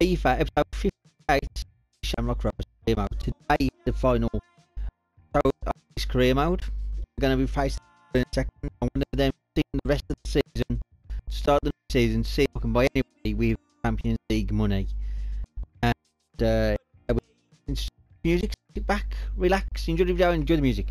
FIFA episode 58, Shamrock Rovers career mode. Today is the final episode of this career mode. We're going to be facing in a second. I'm going to then see the rest of the season, start the season, see if I can buy anybody with Champions League money. And music, sit back, relax, enjoy the video, enjoy the music.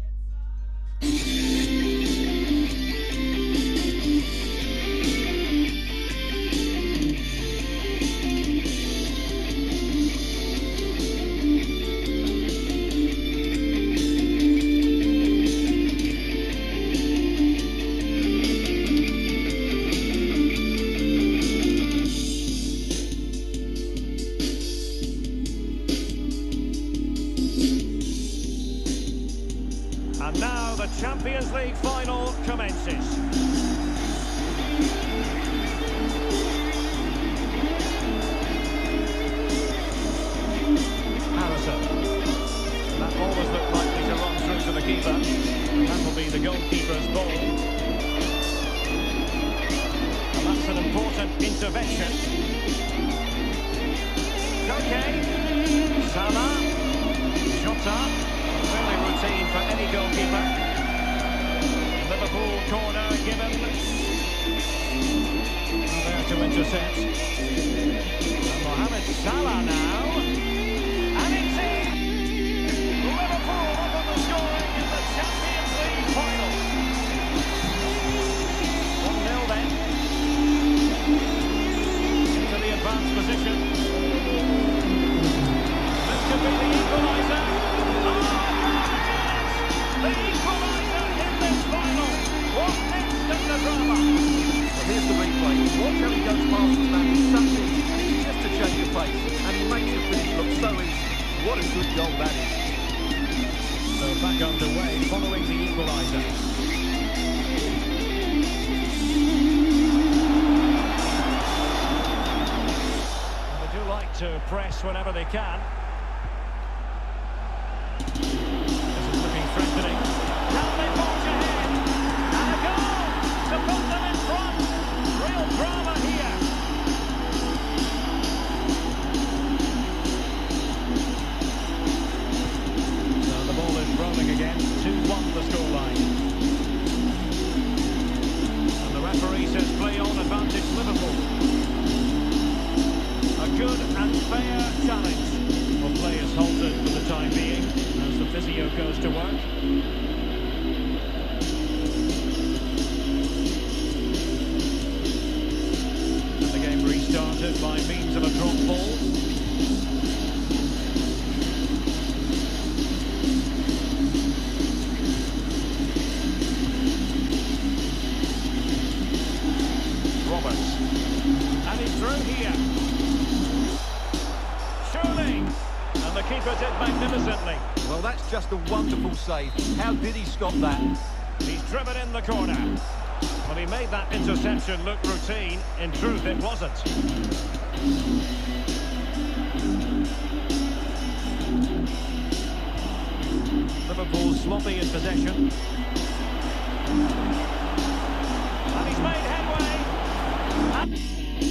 And now the Champions League final commences. Harrison. That always looked likely to run through to the keeper. And that will be the goalkeeper's ball. And that's an important intervention. Koke. Salah. Jota. Fairly routine for any goalkeeper. Liverpool corner given. There to intercept. And Mohamed Salah now. And it's in. Liverpool open the scoring in the Champions League final. 1-0 then. Into the advanced position. This could be the equaliser. The equaliser in this final. What instant the drama. Well, here's the replay. Watch how he goes past the man. He's such easy. It's just a change of pace. And he makes the finish look so easy. What a good goal that is. So back underway following the equaliser. They do like to press whenever they can. Threatening. Can they forge ahead? And a goal to put them in front. Real drama here. So the ball is rolling again. 2-1 the scoreline. And the referee says play on, advantage Liverpool. A good and fair challenge. Well, play is halted for the time being. The physio goes to work. And the game restarted by means of a drop ball. Roberts. And he's through here. Surely. And the keeper did magnificently. Well, that's just a wonderful save. How did he stop that? He's driven in the corner. Well, he made that interception look routine. In truth, it wasn't. Liverpool sloppy in possession. And he's made headway. And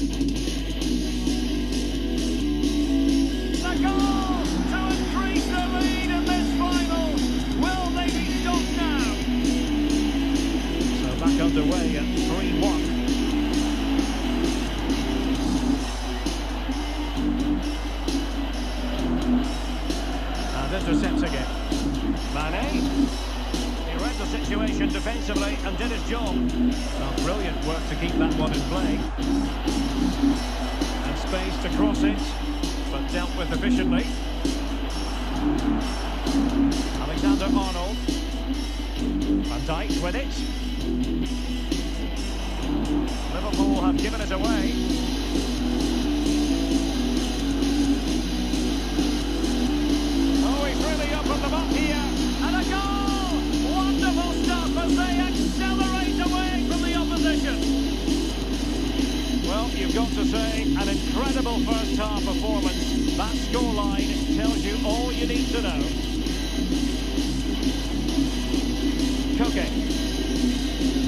the goal to increase the lead in this final. Will they be stopped now? So back underway at 3-1. And intercepts again. Mane. He read the situation defensively and did his job. Well, brilliant work to keep that one in play. And space to cross it, but dealt with efficiently. Alexander-Arnold. Van Dijk with it. Liverpool have given it away. Oh, he's really opened them up here. And a goal! Wonderful stuff as they accelerate away from the opposition. Well, you've got to say, an incredible first-half performance. That scoreline tells you all you need to know. Koke.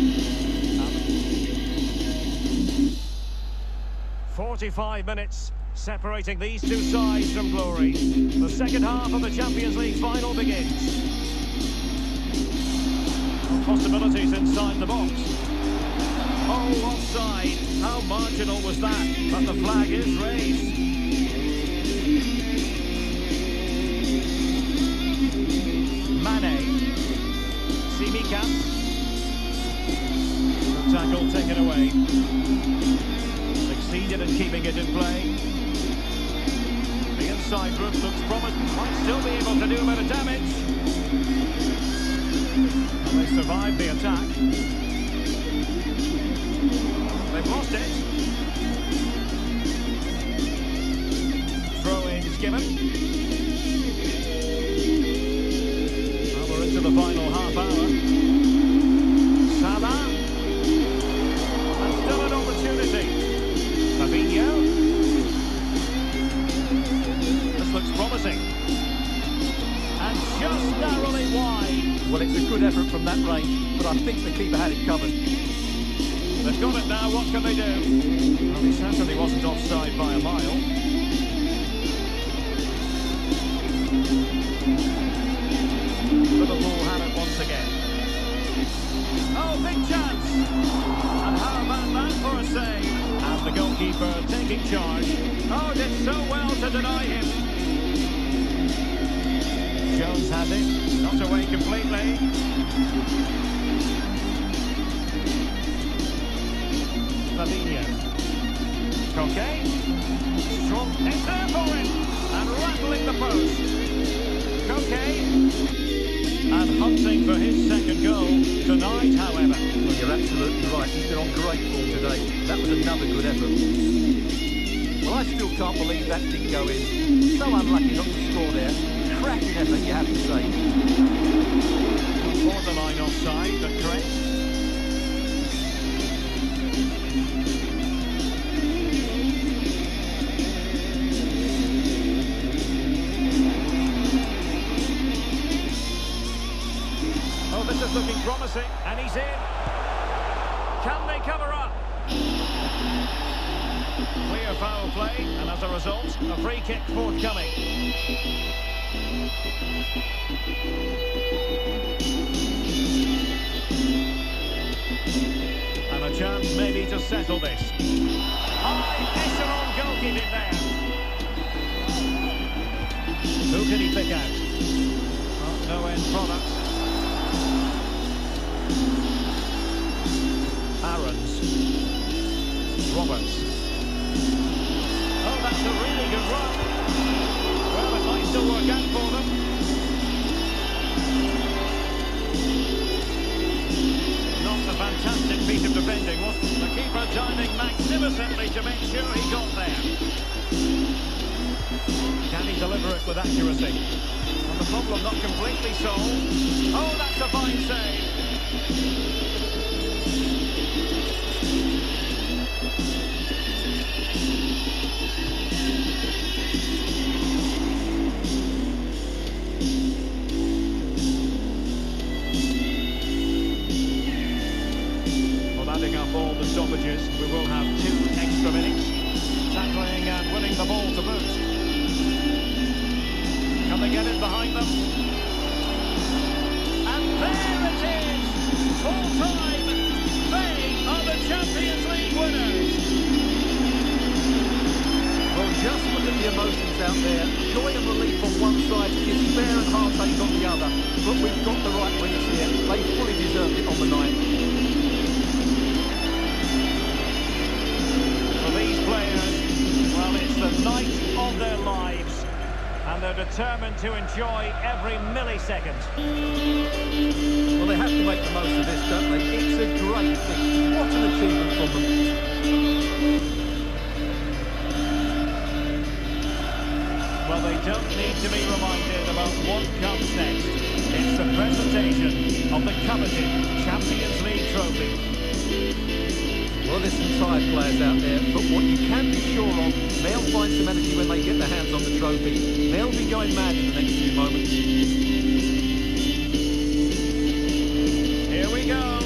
45 minutes separating these two sides from glory. The second half of the Champions League final begins. Possibilities inside the box. Oh, offside. How marginal was that? But the flag is raised. Mane. Simikas. The tackle taken away. Succeeded in keeping it in play. The inside group looks promising. Might still be able to do a bit of damage. And they survived the attack. They've lost it. Throw-ins given. Now we're into the final half hour. Salah. And still an opportunity. Fabinho. This looks promising. And just narrowly wide. Well, it's a good effort from that range, but I think the keeper had it covered. They've got it now, what can they do? Well, he certainly wasn't offside by a mile. Liverpool had it once again. Oh, big chance! And how about that for a save? And the goalkeeper taking charge. Oh, did so well to deny him. Jones has it, not away completely. Fabinho. Coquet. Strong enter for him. And rattling the post. Coquet. And hunting for his second goal. Denied, however. Well, you're absolutely right. He's been on great form today. That was another good effort. Well, I still can't believe that didn't go in. So unlucky not to score there. Cracking effort, you have to say. Borderline offside, but correct. Oh, this is looking promising, and he's in. Can they cover up? Clear foul play, and as a result, a free kick forthcoming. And a chance maybe to settle this. High echelon goalkeeping there. Who can he pick out? Oh, no end product. Aarons. Roberts. Oh, that's a really good run. Well, it might still work out for them. Not a fantastic piece of defending, was it? The keeper timing magnificently to make sure he got there. Can he deliver it with accuracy? And the problem not completely solved. Oh, that's a fine save. Adding up all the stoppages, we will have 2 extra minutes. Tackling and winning the ball to boot. Can they get it behind them? And there it is! Full time! They are the Champions League winners! Well, just look at the emotions out there. Joy and relief on one side, despair and heartache on the other. But we've got the right winners here. They fully deserved it on the night. Players, well, it's the night of their lives, and they're determined to enjoy every millisecond. Well, they have to make the most of this, don't they? It's a great thing. What an achievement from them. Well, they don't need to be reminded about what comes next. It's the presentation of the coveted Champions League trophy. Well, there's some tired players out there, but what you can be sure of, they'll find some energy when they get their hands on the trophy. They'll be going mad in the next few moments. Here we go.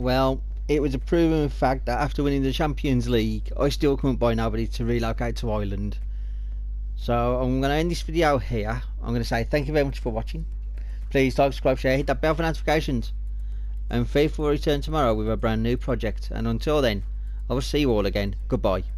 Well, it was a proven fact that after winning the Champions League, I still couldn't buy nobody to relocate to Ireland. So I'm going to end this video here. I'm going to say thank you very much for watching. Please like, subscribe, share, hit that bell for notifications. And FIFA will return tomorrow with a brand new project. And until then, I will see you all again. Goodbye.